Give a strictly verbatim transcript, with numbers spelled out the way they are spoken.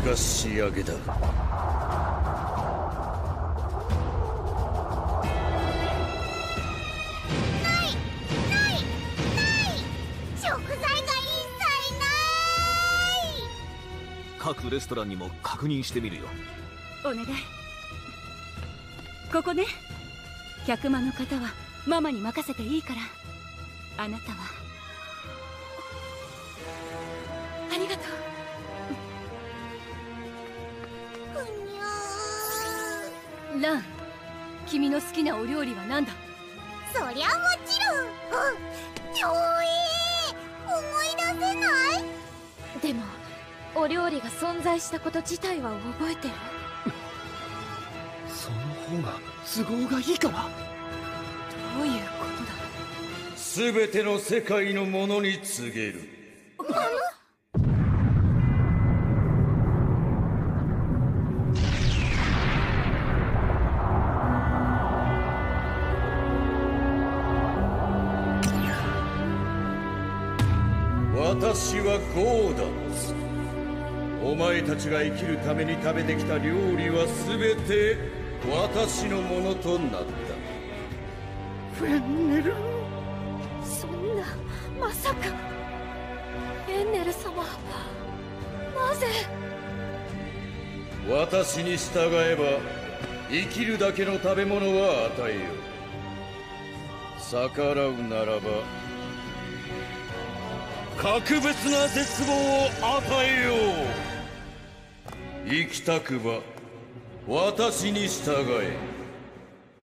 が仕上げだ。 各レストランにも確認してみるよ。 お願い。ここね。客間の方はママに任せていいから。あなたはありがとう。ふにゃー。ラン、君の好きなお料理は何だ？ そりゃもちろん、うん、超いい。思い出せない？ でもお料理が存在したこと自体は覚えてる。 その方が都合がいいから。 どういうことだ？ すべての世界のものに告げる。私はゴーダッツ。お前たちが生きるために食べてきた料理は全て私のものとなった。 フェンネル。 そんな、まさかエンネル様、なぜ？ 私に従えば生きるだけの食べ物は与えよう。逆らうならば格別な絶望を与えよう。生きたくば私に従え。